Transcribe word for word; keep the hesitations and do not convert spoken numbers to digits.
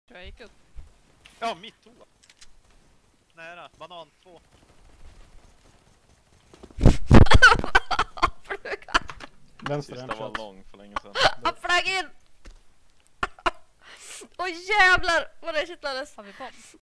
Jag gick upp. Ja, mitt toa. Nära, banan två. Vänster Sista var hemkött. lång för länge sedan. Han flög in! Åh jävlar vad det kittlades. Har vi bomb?